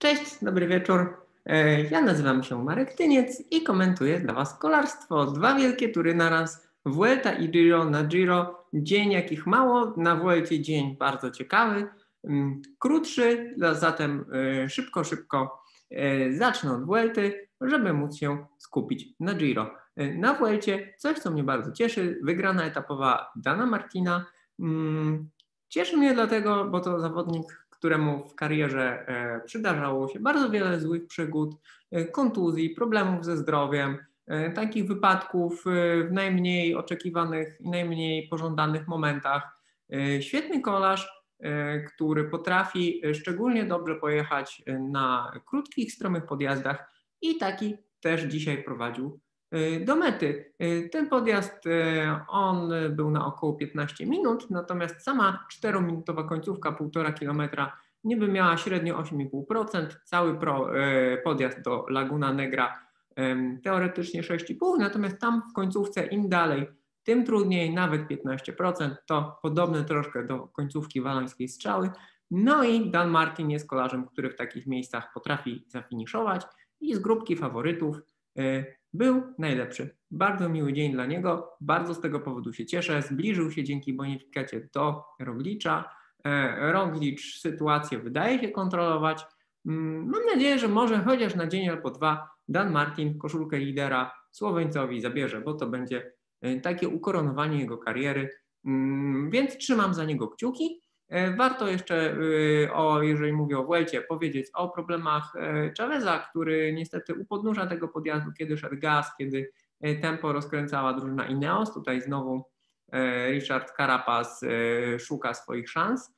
Cześć, dobry wieczór. Ja nazywam się Marek Tyniec i komentuję dla Was kolarstwo. Dwa wielkie tury naraz, Vuelta i Giro. Na Giro dzień jakich mało, na Vuelcie dzień bardzo ciekawy, krótszy, zatem szybko zacznę od Vuelty, żeby móc się skupić na Giro. Na Vuelcie coś, co mnie bardzo cieszy, wygrana etapowa Dana Martina. Cieszy mnie dlatego, bo to zawodnik, któremu w karierze przydarzało się bardzo wiele złych przygód, kontuzji, problemów ze zdrowiem, takich wypadków w najmniej oczekiwanych i najmniej pożądanych momentach. Świetny kolarz, który potrafi szczególnie dobrze pojechać na krótkich, stromych podjazdach i taki też dzisiaj prowadził do mety. Ten podjazd on był na około 15 minut, natomiast sama 4-minutowa końcówka 1,5 kilometra niby miała średnio 8,5%, cały podjazd do Laguna Negra teoretycznie 6,5%, natomiast tam w końcówce im dalej, tym trudniej, nawet 15%, to podobne troszkę do końcówki walońskiej strzały. No i Dan Martin jest kolarzem, który w takich miejscach potrafi zafiniszować i z grupki faworytów był najlepszy. Bardzo miły dzień dla niego, bardzo z tego powodu się cieszę. Zbliżył się dzięki bonifikacie do Roglicza. Roglicz sytuację wydaje się kontrolować. Mam nadzieję, że może chociaż na dzień albo dwa Dan Martin koszulkę lidera Słoweńcowi zabierze, bo to będzie takie ukoronowanie jego kariery, więc trzymam za niego kciuki. Warto jeszcze, jeżeli mówię o Vuelcie, powiedzieć o problemach Chaveza, który niestety u podnóża tego podjazdu, kiedy szedł gaz, kiedy tempo rozkręcała drużyna Ineos, tutaj znowu Richard Carapaz szuka swoich szans.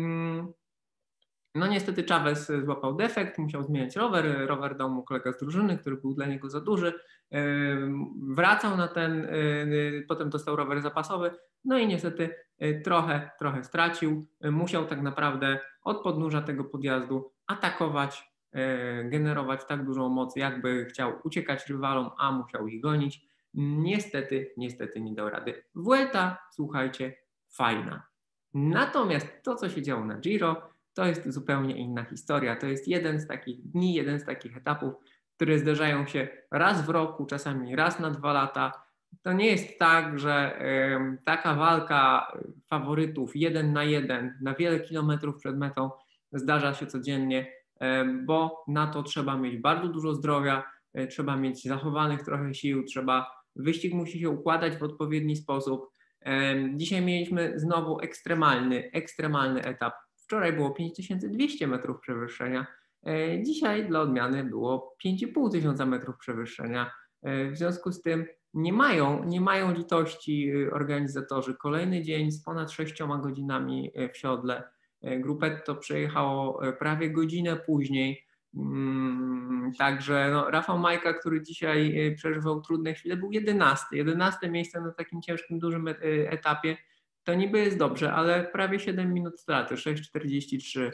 No niestety Chavez złapał defekt, musiał zmieniać rower dał mu kolega z drużyny, który był dla niego za duży, wracał na ten, potem dostał rower zapasowy, no i niestety trochę stracił, musiał tak naprawdę od podnóża tego podjazdu atakować, generować tak dużą moc, jakby chciał uciekać rywalom, a musiał ich gonić. Niestety nie dał rady. Vuelta, słuchajcie, fajna. Natomiast to, co się działo na Giro, to jest zupełnie inna historia. To jest jeden z takich dni, jeden z takich etapów, które zdarzają się raz w roku, czasami raz na 2 lata. To nie jest tak, że taka walka faworytów 1 na 1 na wiele kilometrów przed metą zdarza się codziennie, bo na to trzeba mieć bardzo dużo zdrowia, trzeba mieć zachowanych trochę sił, wyścig musi się układać w odpowiedni sposób. Dzisiaj mieliśmy znowu ekstremalny etap. Wczoraj było 5200 metrów przewyższenia, dzisiaj dla odmiany było 5500 metrów przewyższenia. W związku z tym nie mają litości organizatorzy. Kolejny dzień z ponad 6 godzinami w siodle. Grupetto przejechało prawie godzinę później. Także Rafał Majka, który dzisiaj przeżywał trudne chwile, był 11 miejsce na takim ciężkim, dużym etapie. To niby jest dobrze, ale prawie 7 minut straty, 6,43.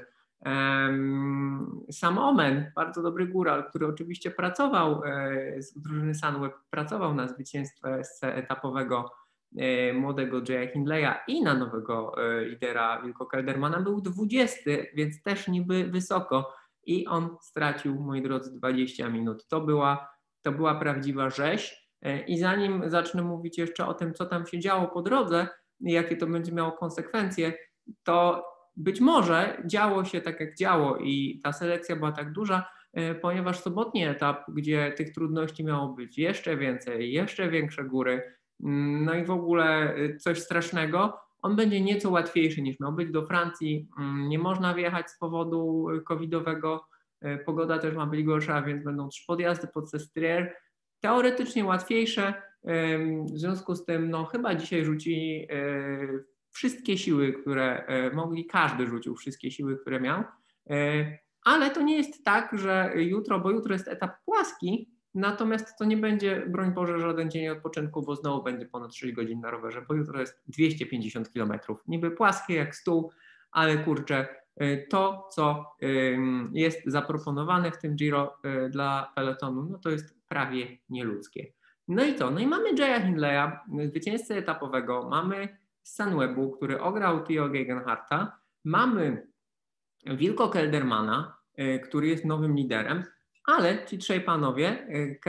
Sam Omen, bardzo dobry góral, który oczywiście pracował z drużyny Sunweb, pracował na zwycięstwie etapowego młodego Jaya Hindleya i na nowego lidera Wilco Keldermana, był 20, więc też niby wysoko i on stracił, moi drodzy, 20 minut. To była prawdziwa rzeź i zanim zacznę mówić jeszcze o tym, co tam się działo po drodze, jakie to będzie miało konsekwencje, to być może działo się tak, jak działo i ta selekcja była tak duża, ponieważ sobotni etap, gdzie tych trudności miało być jeszcze więcej, jeszcze większe góry, no i w ogóle coś strasznego, on będzie nieco łatwiejszy niż miał być. Do Francji nie można wjechać z powodu covidowego, pogoda też ma być gorsza, więc będą 3 podjazdy pod Sestriere, teoretycznie łatwiejsze. W związku z tym chyba dzisiaj rzucili wszystkie siły, które mogli, każdy rzucił wszystkie siły, które miał, ale to nie jest tak, że bo jutro jest etap płaski, natomiast to nie będzie, broń Boże, żaden dzień odpoczynku, bo znowu będzie ponad 6 godzin na rowerze, bo jutro jest 250 km. Niby płaskie jak stół, ale kurczę, to, co jest zaproponowane w tym Giro dla pelotonu, to jest prawie nieludzkie. No i co? No i mamy Jaya Hindleya, zwycięzcę etapowego, mamy z Sunwebu, który ograł Theo Gegenhardta, mamy Wilco Keldermana, który jest nowym liderem, ale ci trzej panowie,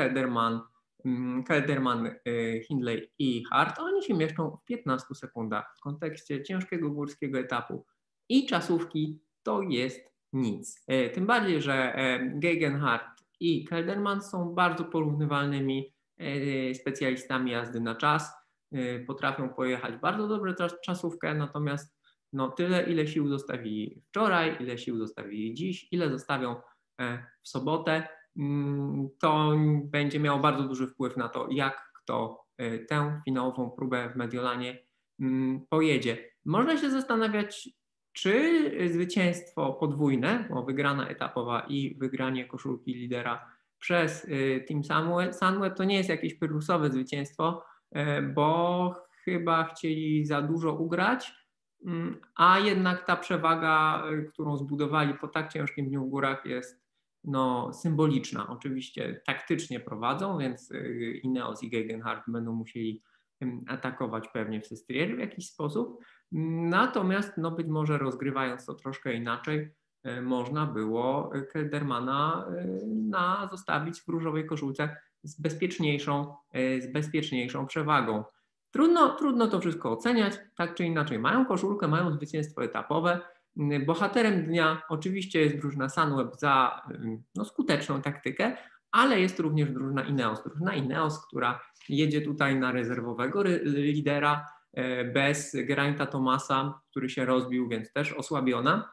Kelderman, Hindley i Hart, oni się mieszczą w 15 sekundach. W kontekście ciężkiego górskiego etapu i czasówki to jest nic. Tym bardziej, że Geoghegan Hart i Kelderman są bardzo porównywalnymi specjalistami jazdy na czas. Potrafią pojechać bardzo dobrze czasówkę, natomiast no, tyle, ile sił zostawili wczoraj, ile sił zostawili dziś, ile zostawią w sobotę, to będzie miało bardzo duży wpływ na to, jak kto tę finałową próbę w Mediolanie pojedzie. Można się zastanawiać, czy zwycięstwo podwójne, bo wygrana etapowa i wygranie koszulki lidera przez Team Sunweb to nie jest jakieś pyrrusowe zwycięstwo, bo chyba chcieli za dużo ugrać, a jednak ta przewaga, którą zbudowali po tak ciężkim dniu w górach jest no, symboliczna. Oczywiście taktycznie prowadzą, więc Ineos i Geoghegan Hart będą musieli atakować pewnie w Sestriere w jakiś sposób. Natomiast no, być może rozgrywając to troszkę inaczej, można było Keldermana zostawić w różowej koszulce z bezpieczniejszą przewagą. Trudno to wszystko oceniać, tak czy inaczej mają koszulkę, mają zwycięstwo etapowe. Bohaterem dnia oczywiście jest drużyna Sunweb za no, skuteczną taktykę, ale jest również drużyna Ineos, która jedzie tutaj na rezerwowego lidera bez Geraint'a Thomasa, który się rozbił, więc też osłabiona.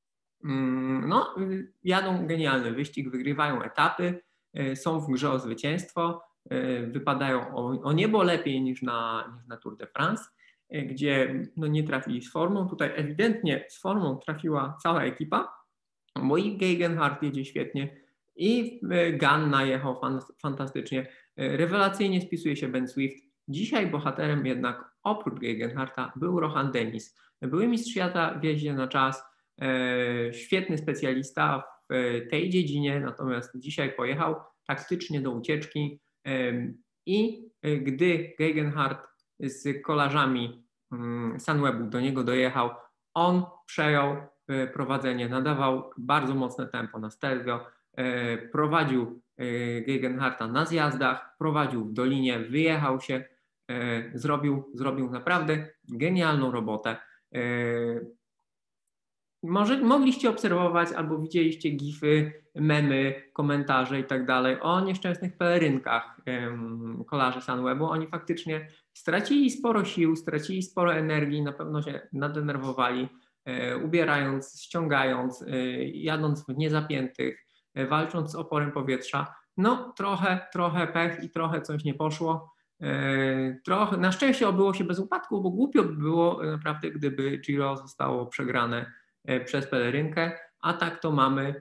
No, jadą genialny wyścig, wygrywają etapy, są w grze o zwycięstwo, wypadają o niebo lepiej niż na Tour de France, gdzie no, nie trafili z formą. Tutaj ewidentnie z formą trafiła cała ekipa, bo i Geoghegan Hart jedzie świetnie i Ganna jechał fantastycznie. Rewelacyjnie spisuje się Ben Swift. Dzisiaj bohaterem jednak oprócz Geoghegan Harta był Rohan Dennis. Były mistrz świata w jeździe na czas, świetny specjalista w tej dziedzinie, natomiast dzisiaj pojechał taktycznie do ucieczki i gdy Geoghegan Hart z kolarzami Sunwebu do niego dojechał, on przejął prowadzenie, nadawał bardzo mocne tempo na Stelvio, prowadził Geoghegan Harta na zjazdach, prowadził w dolinie, wyjechał się, zrobił naprawdę genialną robotę. Może mogliście obserwować albo widzieliście gify, memy, komentarze i tak dalej o nieszczęsnych pelerynkach kolarzy Sunwebu. Oni faktycznie stracili sporo sił, stracili sporo energii, na pewno się nadenerwowali, ubierając, ściągając, jadąc w niezapiętych, walcząc z oporem powietrza. No trochę pech i trochę coś nie poszło. Na szczęście obyło się bez upadku, bo głupio by było naprawdę, gdyby Giro zostało przegrane przez pelerynkę, a tak to mamy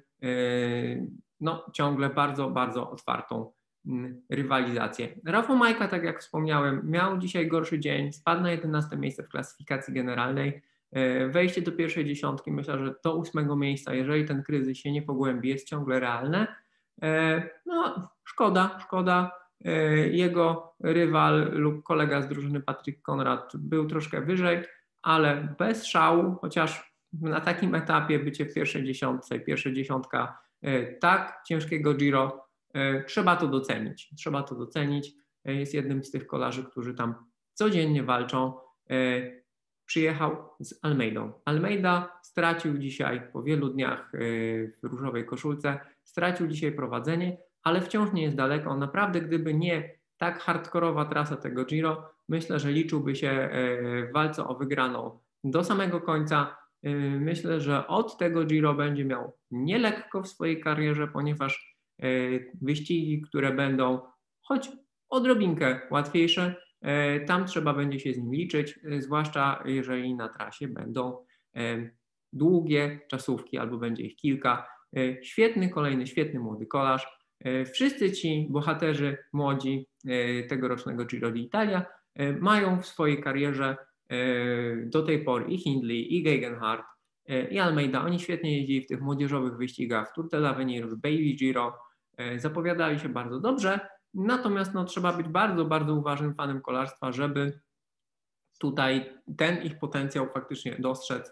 no, ciągle bardzo otwartą rywalizację. Rafał Majka, tak jak wspomniałem, miał dzisiaj gorszy dzień, spadł na 11 miejsce w klasyfikacji generalnej. Wejście do pierwszej dziesiątki, myślę, że do 8 miejsca, jeżeli ten kryzys się nie pogłębi, jest ciągle realne. No, szkoda. Jego rywal lub kolega z drużyny Patrick Conrad był troszkę wyżej, ale bez szału, chociaż na takim etapie bycie w pierwszej dziesiątce, pierwsza dziesiątka tak ciężkiego Giro, trzeba to docenić. Jest jednym z tych kolarzy, którzy tam codziennie walczą. Przyjechał z Almeidą. Almeida stracił dzisiaj po wielu dniach w różowej koszulce, stracił dzisiaj prowadzenie, ale wciąż nie jest daleko. Naprawdę, gdyby nie tak hardkorowa trasa tego Giro, myślę, że liczyłby się w walce o wygraną do samego końca. Myślę, że od tego Giro będzie miał nielekko w swojej karierze, ponieważ wyścigi, które będą choć odrobinkę łatwiejsze, tam trzeba będzie się z nim liczyć, zwłaszcza jeżeli na trasie będą długie czasówki albo będzie ich kilka. Świetny młody kolarz. Wszyscy ci bohaterzy młodzi tegorocznego Giro d'Italia mają w swojej karierze do tej pory i Hindley, i Geoghegan Hart, i Almeida. Oni świetnie jeździli w tych młodzieżowych wyścigach, w Tour de l'Avenir, w Baby Giro. Zapowiadali się bardzo dobrze, natomiast no, trzeba być bardzo uważnym fanem kolarstwa, żeby tutaj ten ich potencjał faktycznie dostrzec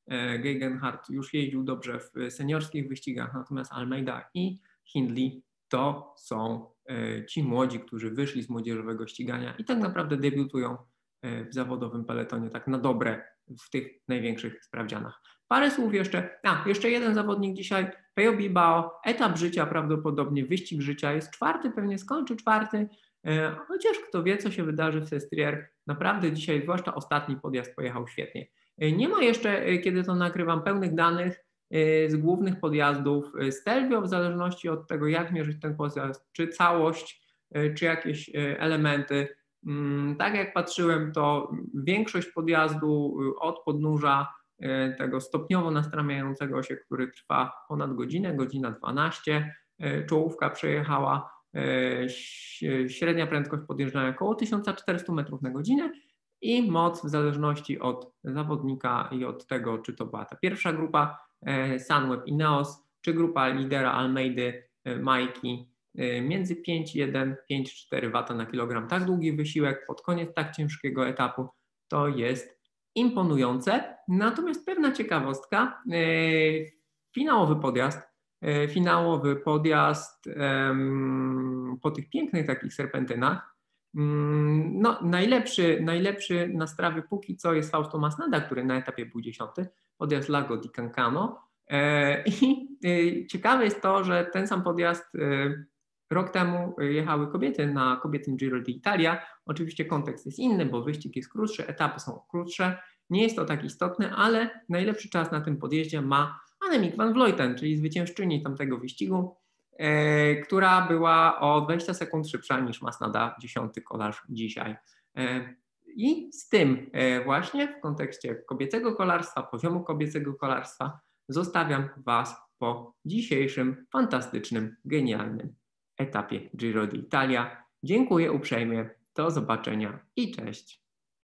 Geoghegan już jeździł dobrze w seniorskich wyścigach, natomiast Almeida i Hindley to są ci młodzi, którzy wyszli z młodzieżowego ścigania i tak naprawdę debiutują w zawodowym peletonie tak na dobre w tych największych sprawdzianach. Parę słów jeszcze. Jeszcze jeden zawodnik dzisiaj, Peyo Bilbao, etap życia prawdopodobnie, wyścig życia, jest czwarty, pewnie skończy czwarty, chociaż kto wie, co się wydarzy w Sestriere. Naprawdę dzisiaj, zwłaszcza ostatni podjazd, pojechał świetnie. Nie ma jeszcze, kiedy to nagrywam, pełnych danych z głównych podjazdów. Stelvio, w zależności od tego, jak mierzyć ten podjazd, czy całość, czy jakieś elementy. Tak jak patrzyłem, to większość podjazdu od podnóża tego stopniowo nastramiającego się, który trwa ponad godzinę, godzina 12, czołówka przejechała, średnia prędkość podjeżdżania około 1400 metrów na godzinę i moc w zależności od zawodnika i od tego, czy to była ta pierwsza grupa Sunweb Ineos, czy grupa lidera Almeidy, Majki, między 5,1 5,4 W na kilogram. Tak długi wysiłek pod koniec tak ciężkiego etapu to jest imponujące. Natomiast pewna ciekawostka, finałowy podjazd po tych pięknych takich serpentynach. No, najlepszy na strawie póki co jest Fausto Masnada, który na etapie był 10, podjazd Lago di Cancano. I ciekawe jest to, że ten sam podjazd rok temu jechały kobiety na kobietym Giro d'Italia. Oczywiście kontekst jest inny, bo wyścig jest krótszy, etapy są krótsze. Nie jest to tak istotne, ale najlepszy czas na tym podjeździe ma Annemiek van Vleuten, czyli zwyciężczyni tamtego wyścigu, która była o 20 sekund szybsza niż Masnada, 10. kolarz dzisiaj. I z tym właśnie w kontekście kobiecego kolarstwa, poziomu kobiecego kolarstwa zostawiam Was po dzisiejszym fantastycznym, genialnym etapie Giro d'Italia. Dziękuję uprzejmie, do zobaczenia i cześć.